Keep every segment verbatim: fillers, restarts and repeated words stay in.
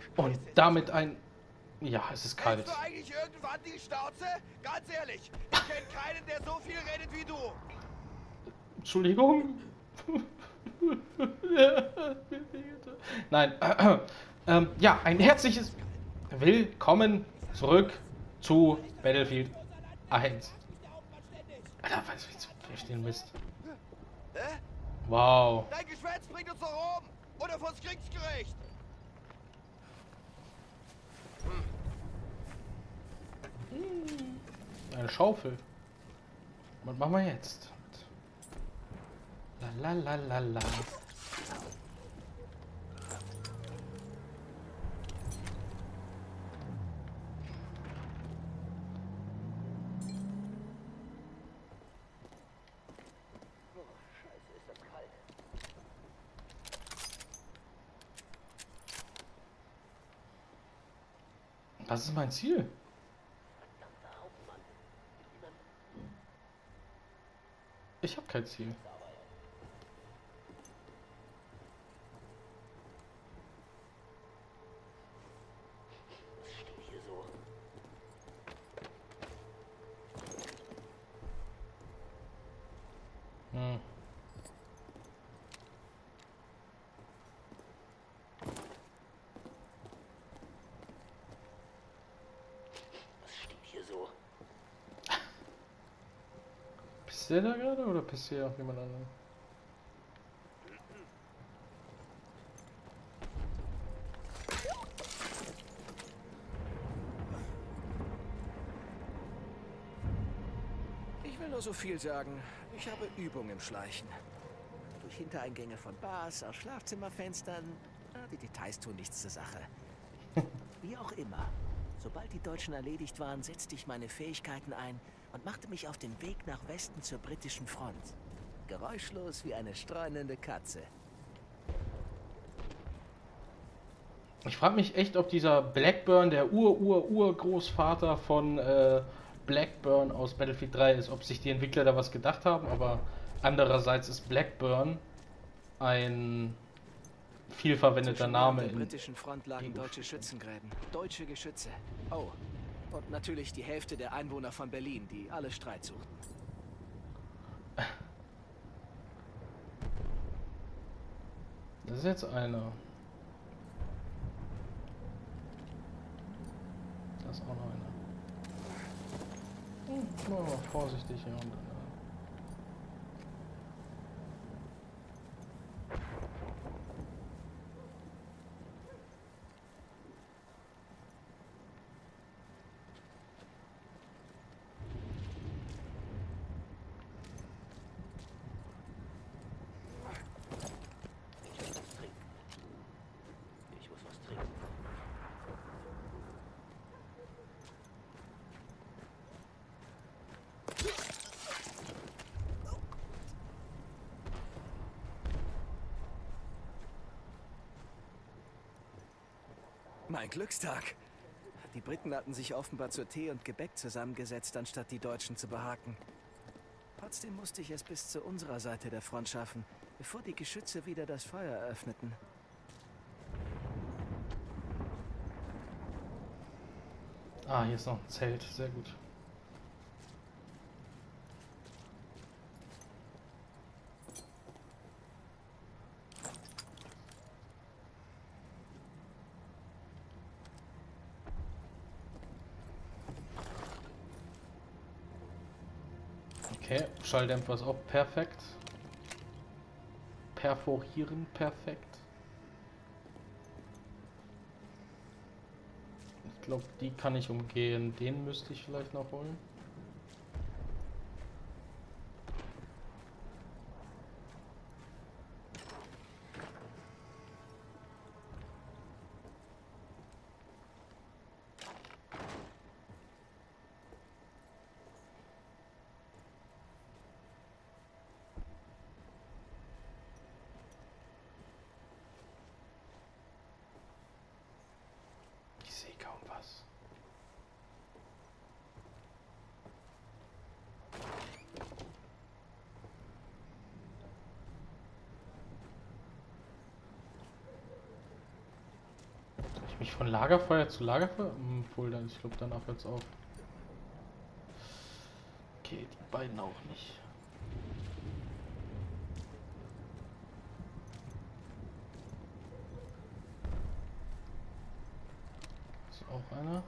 Und damit ein... Ja, es ist kalt. Hältst du eigentlich irgendwann die Schnauze? Ganz ehrlich, ich kenne keinen, der so viel redet wie du. Entschuldigung. Nein. ähm, ja, ein herzliches Willkommen zurück zu Battlefield eins. Alter, was ist das für ein Mist? Hä? Wow. Dein Geschwätz bringt uns doch um. Oder vors Kriegsgericht. Eine Schaufel. Was machen wir jetzt? La la la la la. Was ist mein Ziel? Ich habe kein Ziel. Hm. Pisst der da gerade oder pisst hier auf jemand anderen? Ich will nur so viel sagen. Ich habe Übung im Schleichen. Durch Hintereingänge von Bars, aus Schlafzimmerfenstern. Ah, die Details tun nichts zur Sache. Wie auch immer. Sobald die Deutschen erledigt waren, setzte ich meine Fähigkeiten ein und machte mich auf den Weg nach Westen zur britischen Front. Geräuschlos wie eine streunende Katze. Ich frage mich echt, ob dieser Blackburn der Ur-Ur-Urgroßvater von äh, Blackburn aus Battlefield drei ist, ob sich die Entwickler da was gedacht haben, aber andererseits ist Blackburn ein vielverwendeter Zwischen Name der in... britischen Front lagen deutsche Schützengräben. Deutsche Geschütze. Oh. Und natürlich die Hälfte der Einwohner von Berlin, die alle Streit suchten. Das ist jetzt einer. Das ist auch noch einer. Hm, machen wir mal vorsichtig hier und dann. Ich muss was trinken. Mein Glückstag. Die Briten hatten sich offenbar zu Tee und Gebäck zusammengesetzt, anstatt die Deutschen zu behaken. Trotzdem musste ich es bis zu unserer Seite der Front schaffen, bevor die Geschütze wieder das Feuer eröffneten. Ah, hier ist noch ein Zelt. Sehr gut. Okay, Schalldämpfer ist auch perfekt. Perforieren perfekt. Ich glaube, die kann ich umgehen. Den müsste ich vielleicht noch holen. Ich sehe kaum was. ich von Lagerfeuer zu Lagerfeuer? Hm, Obwohl, dann, ich glaube, danach hört's auf. Okay, die beiden auch nicht. Ist auch einer.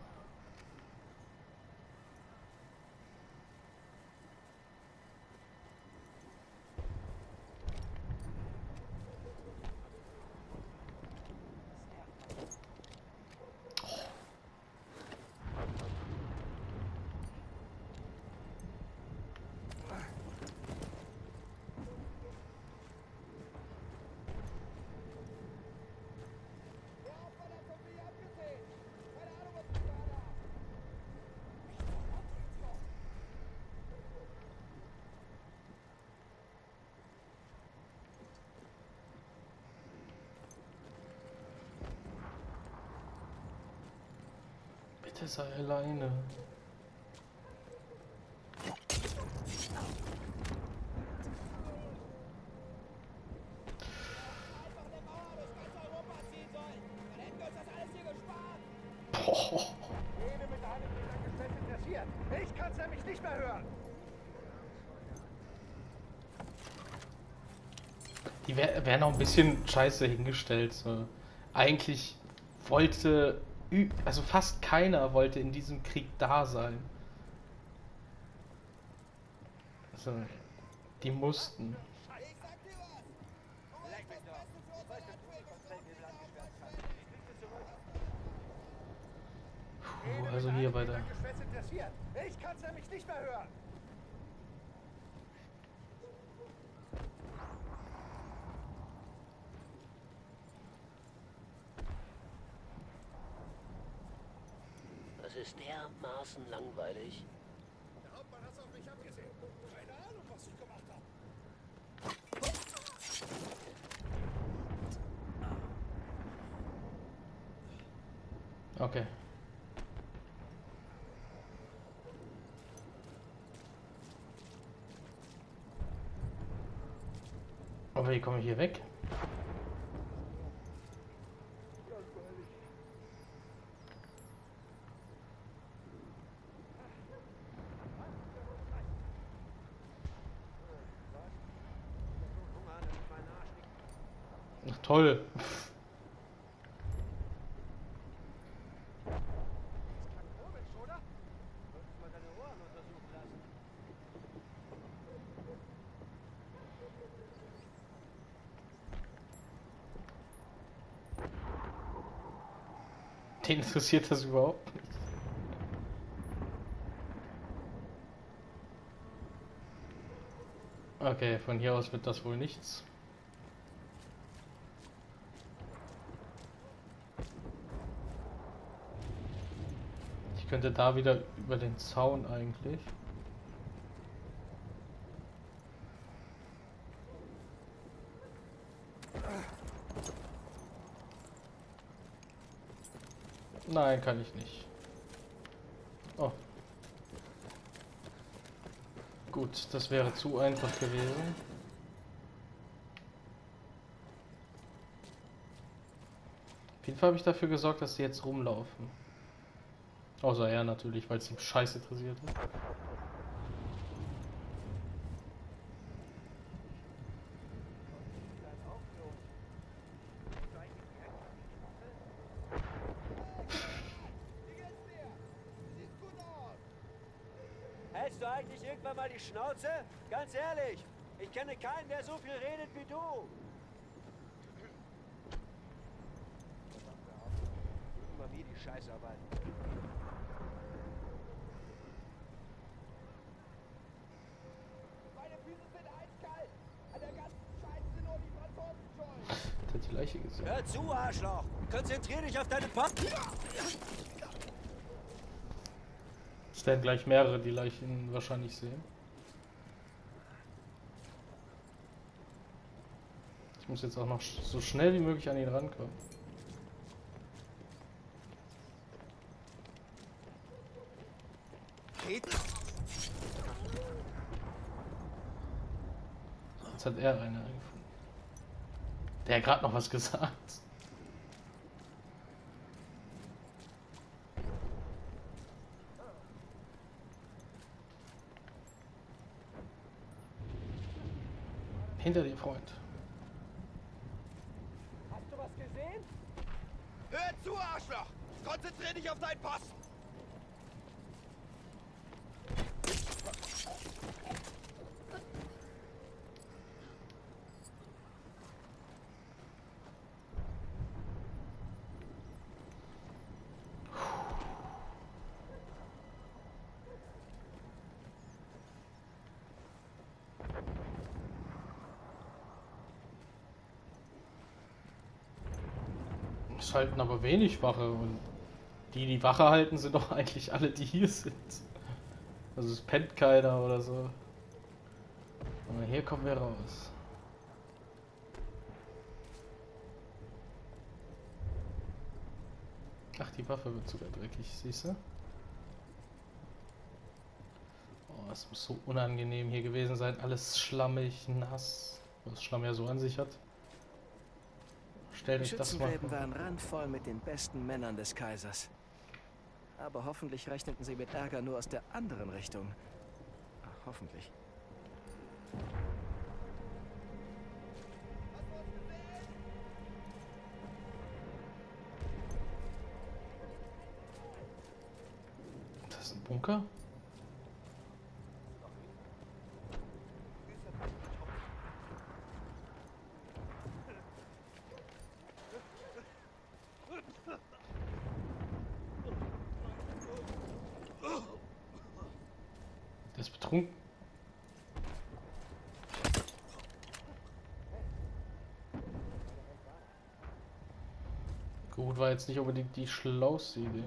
Bitte sei alleine. Boah. Ich kann's nämlich nicht mehr hören. Die wäre wär noch ein bisschen scheiße hingestellt. So. Eigentlich wollte, ü- also fast keiner wollte in diesem Krieg da sein. Also, die mussten. Ich sag dir was. Du weißt das Beste für unser Land Puh, also hier weiter. Ich kann's nämlich nicht mehr hören. Das ist dermaßen langweilig. Der Hauptmann hat's auf mich abgesehen. Keine Ahnung, was ich gemacht habe. Okay. Aber wie komme ich hier weg? Ach, toll. Den interessiert das überhaupt nicht. Okay, von hier aus wird das wohl nichts. Ich könnte da wieder über den Zaun eigentlich. Nein, kann ich nicht. Oh. Gut, das wäre zu einfach gewesen. Auf jeden Fall habe ich dafür gesorgt, dass sie jetzt rumlaufen. Außer er natürlich, weil es ihm scheiße interessiert ist. Hältst du eigentlich irgendwann mal die Schnauze? Ganz ehrlich, ich kenne keinen, der so viel redet wie du. Immer wie die Scheißarbeit. Meine Füße sind eiskalt. An der ganzen Scheiße sind nur die Franzosen schuld. Der hat die Leiche gesehen. Hör zu, Arschloch. Konzentrier dich auf deine Pop. Es werden gleich mehrere die Leichen wahrscheinlich sehen. Ich muss jetzt auch noch sch- so schnell wie möglich an ihn rankommen. Jetzt hat er eine gefunden. Der hat gerade noch was gesagt. Hinter dir, Freund. Hast du was gesehen? Hör zu, Arschloch! Konzentrier dich auf deinen Posten! Es halten aber wenig Wache und die, die Wache halten, sind doch eigentlich alle, die hier sind. Also es pennt keiner oder so. Aber hier kommen wir raus. Ach, die Waffe wird sogar dreckig, siehst du? Oh, es muss so unangenehm hier gewesen sein. Alles schlammig, nass. Was Schlamm ja so an sich hat. Stell Die dich das mal Schützengräben vor. waren randvoll mit den besten Männern des Kaisers. Aber hoffentlich rechneten sie mit Ärger nur aus der anderen Richtung. Ach, hoffentlich. Das ist ein Bunker? Der ist betrunken. Gut, war jetzt nicht unbedingt die schlauste Idee.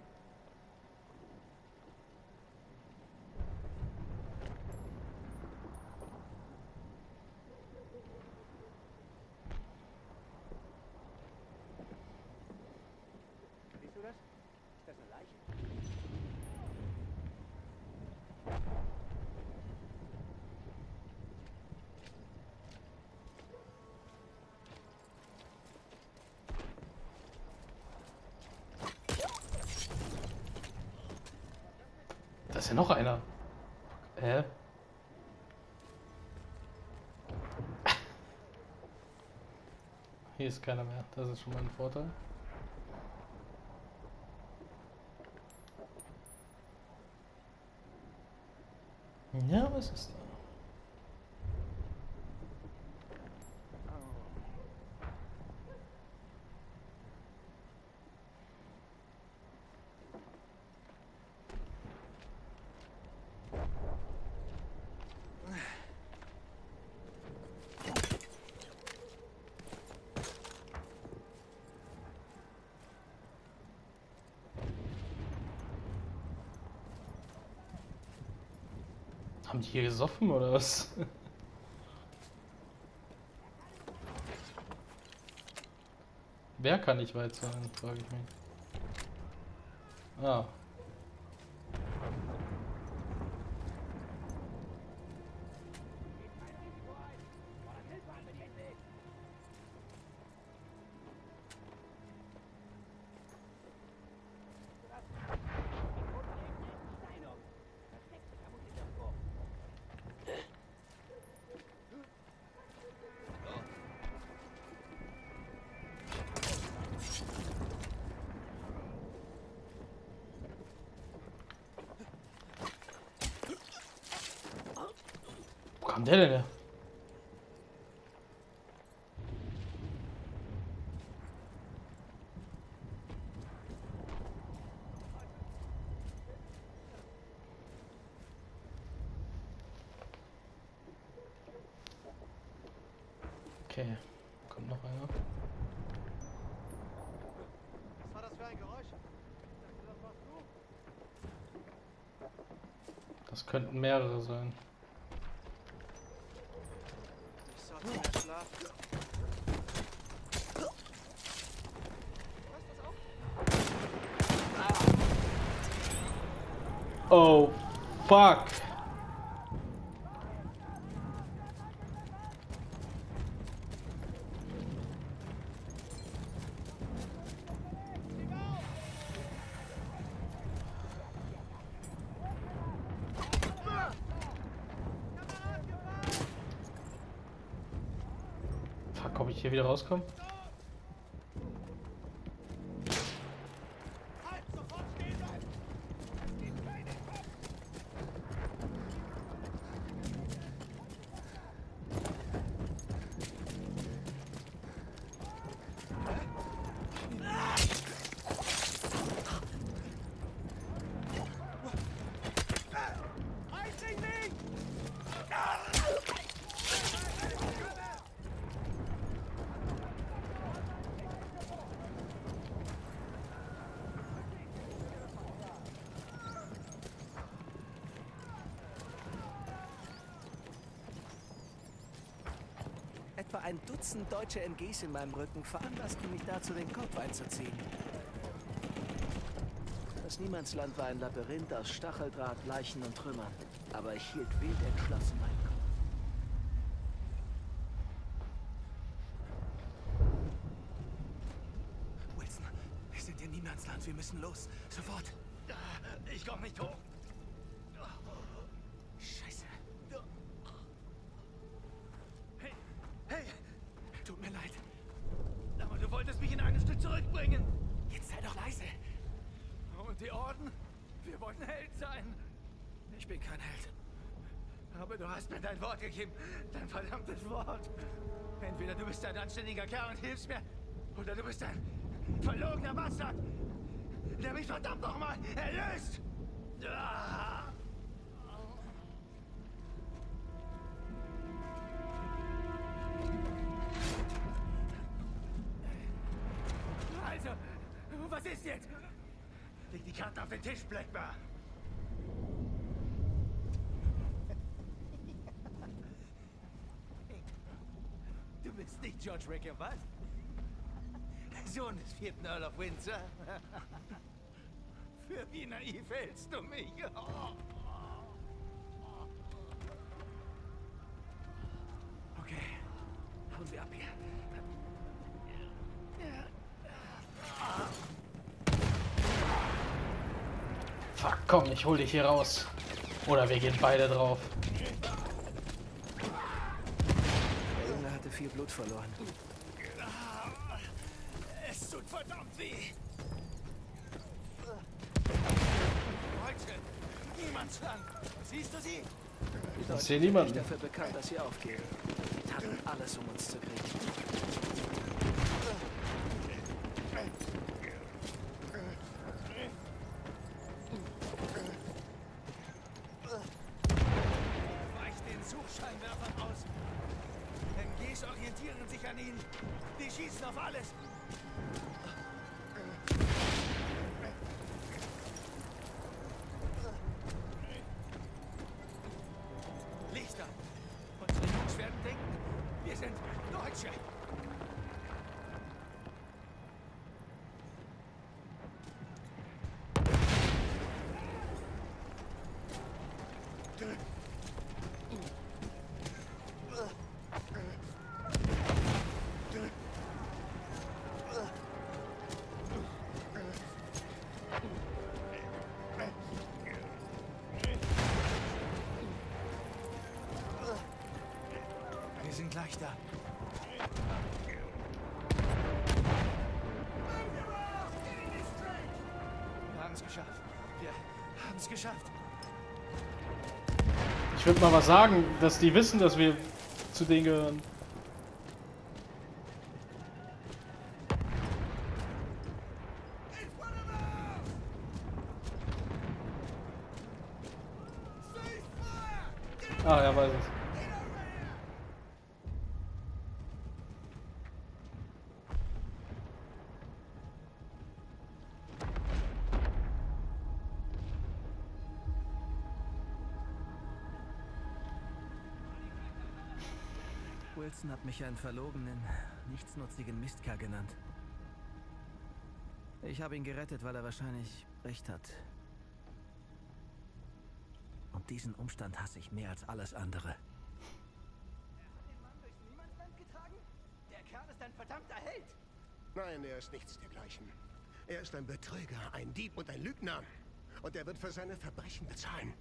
Siehst du das? Ist das eine Leiche? Da ist ja noch einer. Hä? Hier ist keiner mehr. Das ist schon mal ein Vorteil. Ja, was ist da? Haben die hier gesoffen oder was? Wer kann nicht weit sein, frage ich mich. Ah. Wo kam der denn her? Okay, kommt noch einer. Was war das für ein Geräusch? Ich dachte, das warst du. Das könnten mehrere sein. Ich sollte mehr schlafen. Oh, fuck. Ob ich hier wieder rauskomme? Halt, sofort stehen bleiben! Die Beine im Kopf! Einziehen nicht! Etwa ein Dutzend deutsche M Gs in meinem Rücken veranlassten mich dazu, den Kopf einzuziehen. Das Niemandsland war ein Labyrinth aus Stacheldraht, Leichen und Trümmern. Aber ich hielt wild entschlossen meinen Kopf. Wilson, wir sind in Niemandsland. Wir müssen los. Sofort. Ich komm nicht hoch! Scheiße. Hey! Hey! Tut mir leid. Aber du wolltest mich in einem Stück zurückbringen! Jetzt sei doch leise. Und die Orden? Wir wollten Held sein! Ich bin kein Held. Aber du hast mir dein Wort gegeben. Dein verdammtes Wort. Entweder du bist ein anständiger Kerl und hilfst mir, oder du bist ein verlogener Bastard, der mich verdammt nochmal erlöst! Ah! Also, was ist jetzt? Leg die Karten auf den Tisch, Blackburn. Du bist nicht George Ricker, was? Sohn des vierten Earl of Windsor? Für wie naiv hältst du mich? Okay. Hauen Sie ab hier. Fuck, komm, ich hol dich hier raus. Oder wir gehen beide drauf. Der Junge hatte viel Blut verloren. Es tut verdammt weh. Heute, Niemandsland. Siehst du sie? Die Ich Deutschen sehe sind niemanden. nicht dafür bekannt, dass sie aufgeben. Sie taten alles, um uns zu kriegen. Weich den Suchscheinwerfern aus. M Gs orientieren sich an ihnen. Die schießen auf alles. Lichter. Unsere Jungs werden denken, wir sind Deutsche. Wir sind gleich da. Wir haben es geschafft. Wir haben es geschafft. Ich würde mal was sagen, dass die wissen, dass wir zu denen gehören. Ah, er weiß es. Wilson hat mich einen verlogenen, nichtsnutzigen Mistkerl genannt. Ich habe ihn gerettet, weil er wahrscheinlich recht hat. Und diesen Umstand hasse ich mehr als alles andere. Er hat den Mann durchs Niemandsland getragen? Der Kerl ist ein verdammter Held. Nein, er ist nichts dergleichen. Er ist ein Betrüger, ein Dieb und ein Lügner. Und er wird für seine Verbrechen bezahlen.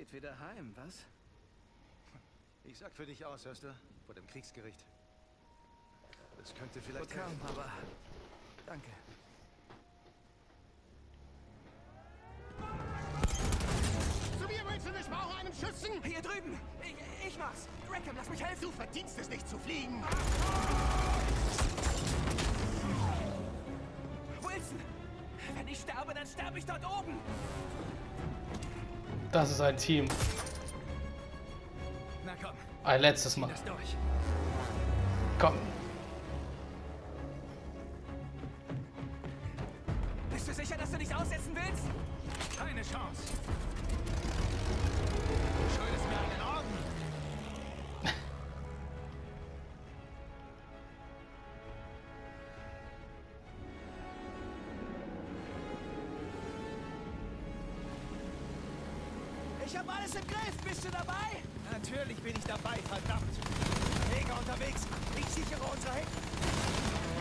Geht wieder heim, was? Ich sag für dich aus, hörst du? Vor dem Kriegsgericht. Das könnte vielleicht Kaum, helfen. aber danke. Zu mir, Wilson, ich brauche einen Schützen! Hier drüben! Ich, ich mach's! Rackham, lass mich helfen! Du verdienst es nicht zu fliegen! Wilson! Wenn ich sterbe, dann sterbe ich dort oben! Das ist ein Team. Na komm, Ein letztes Mal. das durch. Komm. Bist du sicher, dass du dich aussetzen willst? Keine Chance. Du schuldest mir einen Orden. Ich hab alles im Griff! Bist du dabei? Natürlich bin ich dabei, verdammt. Jäger unterwegs. Ich sichere unsere Hecken.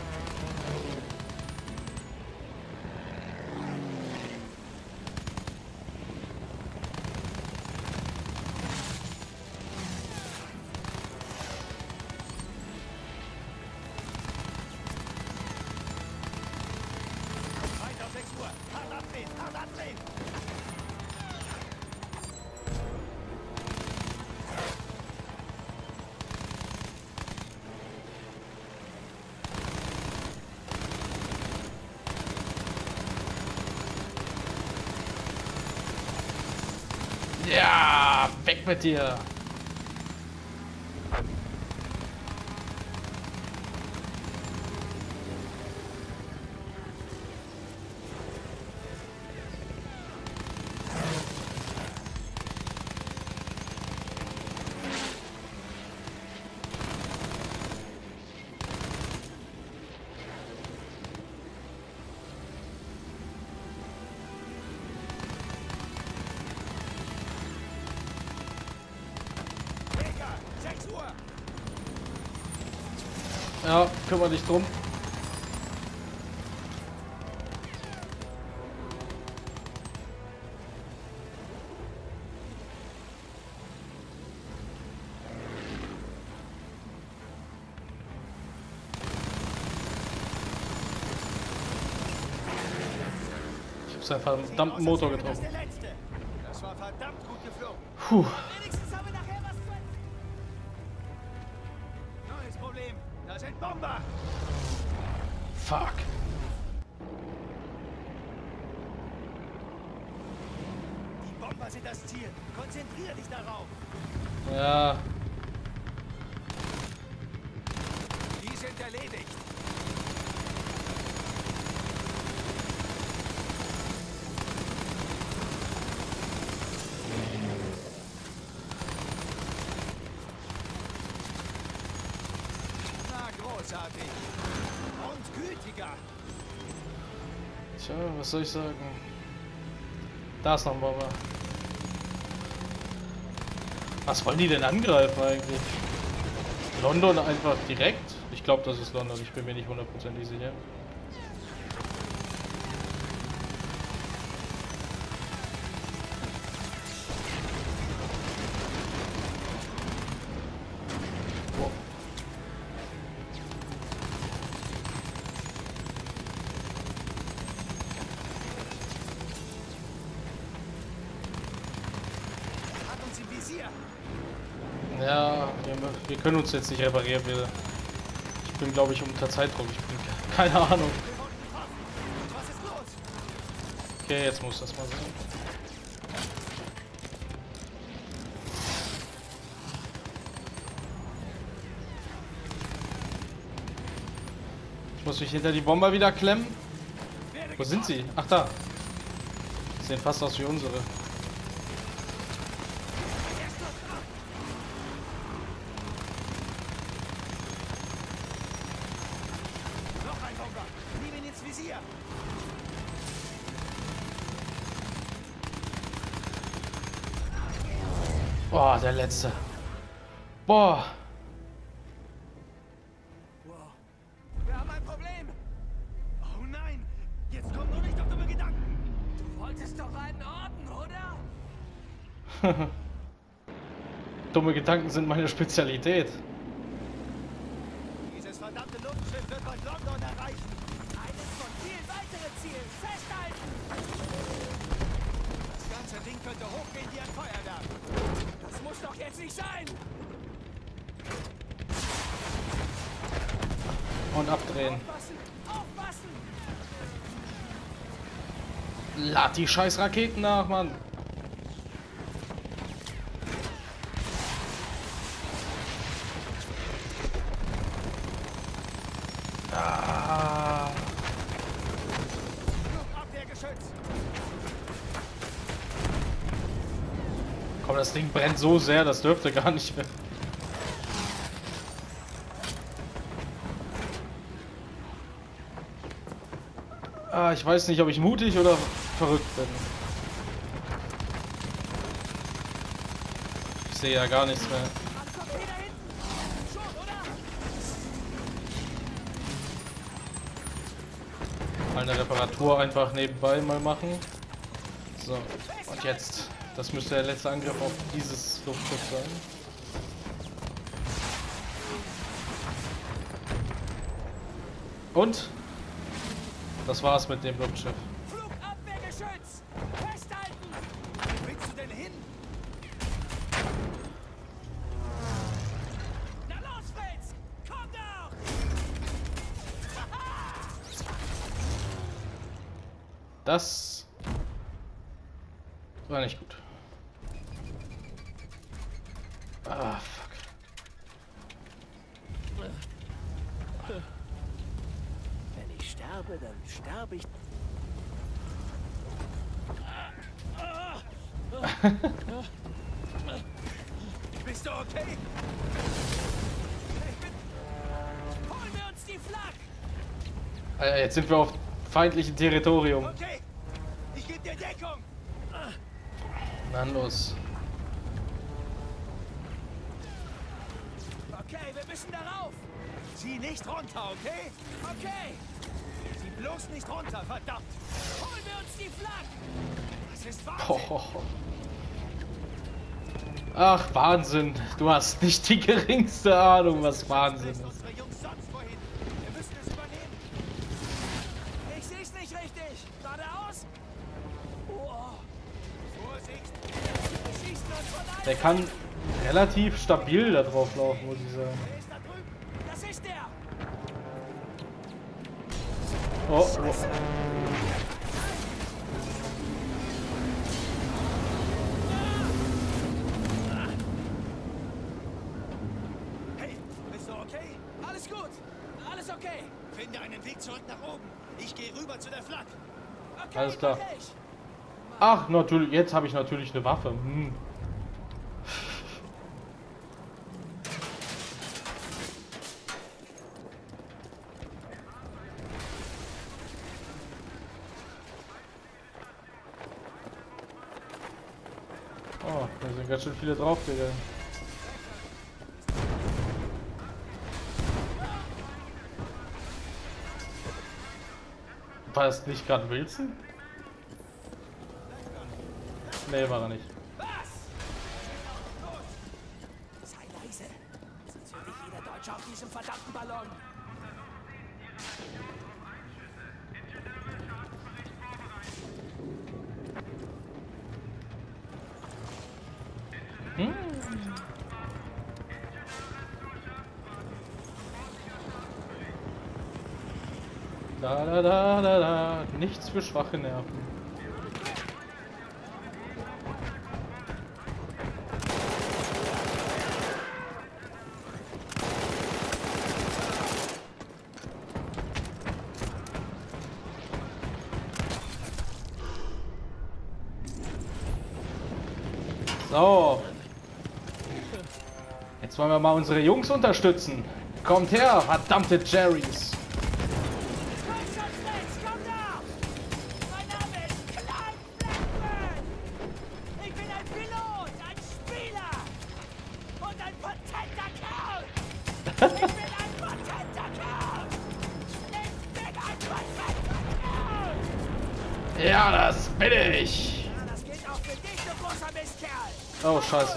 Feind auf sechs Uhr. Hart abdrehen, hart abdrehen. Ja, weg mit dir. Jäger, sechs Uhr. Ja, kümmere dich drum. Ich hab seinen verdammten Motor Das ist getroffen. der letzte. Das war verdammt gut geflogen. Puh. Wenigstens haben wir nachher was zu... Neues Problem. Da sind Bomber. Fuck. Die Bomber sind das Ziel. Konzentrier dich darauf. Ja. Die sind erledigt. Na, großartig. Und gütiger. Tja, was soll ich sagen? Da ist noch ein Bomber. Was wollen die denn angreifen eigentlich? London einfach direkt? Ich glaube, das ist London. Ich bin mir nicht hundertprozentig sicher. Wow. Hat uns im Visier. Ja, wir, wir können uns jetzt nicht reparieren. Wir, ich bin, glaube ich, unter Zeitdruck. Ich bin keine Ahnung. Wir wurden getroffen. Und was ist los? Okay, jetzt muss das mal sein. Ich muss mich hinter die Bomber wieder klemmen. Werde Wo sind sie? Ach, da. Die sehen fast aus wie unsere. Noch ein Bomber. Nimm ihn ins Visier. Boah, der letzte. Boah. Wir haben ein Problem! Oh nein. Jetzt komm nur nicht auf dumme Gedanken. Du wolltest doch einen Orden, oder? Dumme Gedanken sind meine Spezialität. Dieses verdammte Luftschiff wird bald London erreichen. Eines von vielen weiteren Zielen. Festhalten! Das ganze Ding könnte hochgehen wie ein Feuerwerk. Das muss doch jetzt nicht sein! Und abdrehen. Aufpassen! Aufpassen! Lad die scheiß Raketen nach, Mann. Ah. Flugabwehrgeschütz. Komm, das Ding brennt so sehr, das dürfte gar nicht mehr. Ah, ich weiß nicht, ob ich mutig oder verrückt bin. Ich sehe ja gar nichts mehr. Mal eine Reparatur einfach nebenbei mal machen. So, und jetzt. Das müsste der letzte Angriff auf dieses Luftschiff sein. Und? Das war's mit dem Luftschiff. Flugabwehrgeschütz! Festhalten! Wo willst du denn hin? Na los, Fritz! Komm doch! Das war nicht gut. Ah, fuck. Wenn ich sterbe, dann sterbe ich. Bist du okay? Holen wir uns die Flak! Alter, jetzt sind wir auf feindlichem Territorium. Okay. Ich gebe dir Deckung. Na los. Okay, wir müssen darauf! Zieh nicht runter, okay? Okay! Zieh bloß nicht runter, verdammt. Holen wir uns die Flak! Das ist Wahnsinn. Oh. Ach, Wahnsinn. Du hast nicht die geringste Ahnung, was Wahnsinn ist. Unsere Jungs sonst wohin. Wir müssen es übernehmen. Ich seh's nicht richtig! Geradeaus! Oh, Vorsicht. wir schießen uns von allen Der kann relativ stabil da drauf laufen, muss ich sagen. Wer ist da drüben? Das ist der! Oh, oh. Hey, bist du okay? Alles gut! Alles okay! Finde einen Weg zurück nach oben. Ich gehe rüber zu der Flak. Okay, Alles klar. mach ich. Ach, natürlich. Jetzt habe ich natürlich eine Waffe. Hm. Oh, da sind ganz schön viele draufgegangen. War es nicht gerade Wilson? Nee, war er nicht. Was? Sei leise! Sonst hört dich jeder Deutsche auf diesem verdammten Ballon! Hm. Da, da, da, da, da. Nichts für schwache Nerven. So. Jetzt wollen wir mal unsere Jungs unterstützen. Kommt her, verdammte Jerrys. Komm schon, Fritz, komm da! Mein Name ist Clark Blackburn! Ich bin ein Pilot, ein Spieler und ein potenter Kerl! Ich bin ein potenter Kerl! Ich bin ein potenter Kerl! Ja, das bin ich. Ja, das gilt auch für dich, du großer Mistkerl! Oh, scheiße.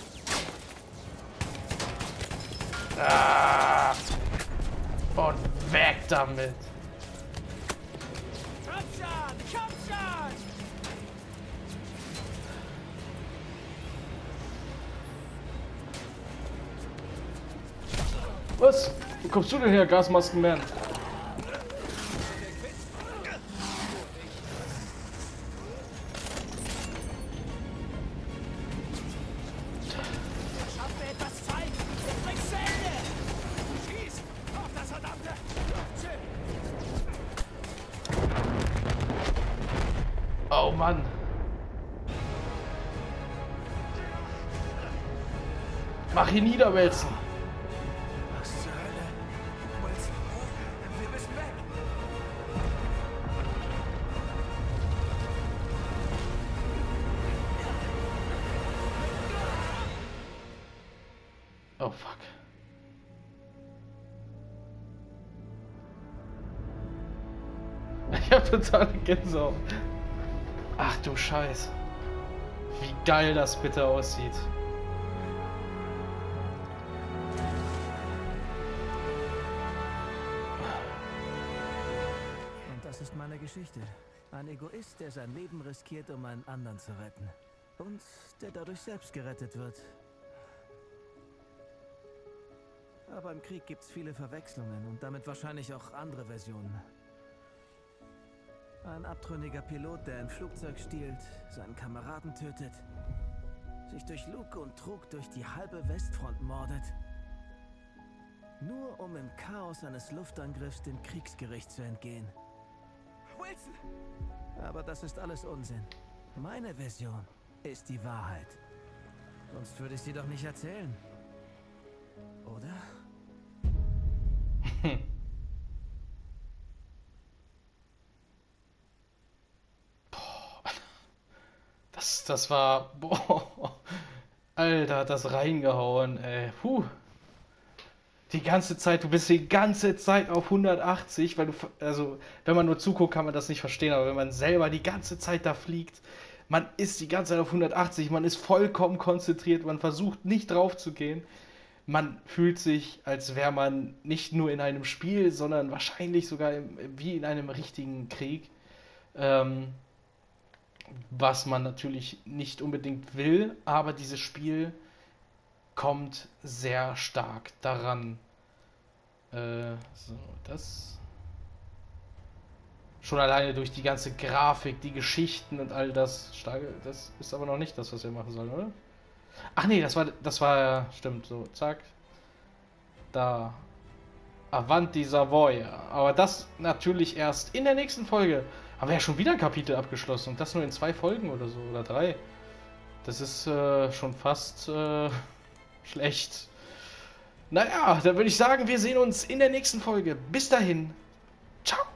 Ah. Und weg damit. Komm schon! Komm schon! Was? Wo kommst du denn her, Gasmaskenman? Schaff mir etwas Zeit! Ich bring's zu Ende! Schieß! Auf das verdammte Luftschiff! Oh Mann. Mach ihn niederwälzen. Was zur Hölle? Wilson, wir müssen weg! Oh fuck. Ich hab totale Gänsehaut. Ach du Scheiß. Wie geil das bitte aussieht. Und das ist meine Geschichte. Ein Egoist, der sein Leben riskiert, um einen anderen zu retten. Und der dadurch selbst gerettet wird. Aber im Krieg gibt's viele Verwechslungen und damit wahrscheinlich auch andere Versionen. Ein abtrünniger Pilot, der ein Flugzeug stiehlt, seinen Kameraden tötet, sich durch Lug und Trug durch die halbe Westfront mordet. Nur um im Chaos eines Luftangriffs dem Kriegsgericht zu entgehen. Wilson! Aber das ist alles Unsinn. Meine Version ist die Wahrheit. Sonst würde ich sie doch nicht erzählen. Oder? Das, das war... Boah. Alter, hat das reingehauen, ey. Puh. Die ganze Zeit, du bist die ganze Zeit auf hundertachtzig, weil du... Also, wenn man nur zuguckt, kann man das nicht verstehen, aber wenn man selber die ganze Zeit da fliegt, man ist die ganze Zeit auf hundertachtzig, man ist vollkommen konzentriert, man versucht nicht drauf zu gehen. Man fühlt sich, als wäre man nicht nur in einem Spiel, sondern wahrscheinlich sogar im, wie in einem richtigen Krieg. Ähm, was man natürlich nicht unbedingt will, aber dieses Spiel kommt sehr stark daran. Äh, so, das... Schon alleine durch die ganze Grafik, die Geschichten und all das. Starke, das ist aber noch nicht das, was wir machen sollen, oder? Ach nee, das war, das war, stimmt, so, zack. Da. Avanti Savoia. Aber das natürlich erst in der nächsten Folge. Haben wir ja schon wieder ein Kapitel abgeschlossen. Und das nur in zwei Folgen oder so, oder drei. Das ist äh, schon fast äh, schlecht. Naja, dann würde ich sagen, wir sehen uns in der nächsten Folge. Bis dahin. Ciao.